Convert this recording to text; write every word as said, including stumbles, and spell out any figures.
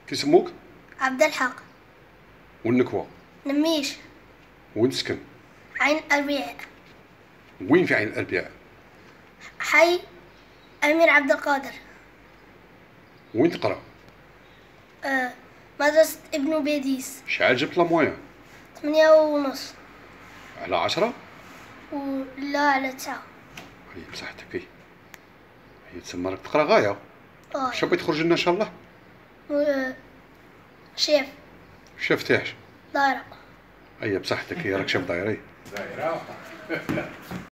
كيسموك؟ عبد الحق. والنكوة؟ نميش. وين تسكن؟ عين الأربياء. وين في عين الأربياء؟ حي أمير عبد القادر. وين تقرا؟ آه مدرسة ابن بيديس. شحال جبت لامويان؟ ثمانية ونص. على عشرة؟ ولا على تسعة. هي بصحتك هي هي تسمى راك تقرا غاية. اه شنو بغيت تخرج لنا ان شاء الله؟ و... شيف. شاف تاعش؟ دايرة. هي بصحتك هي راك شاف دايري. دايرة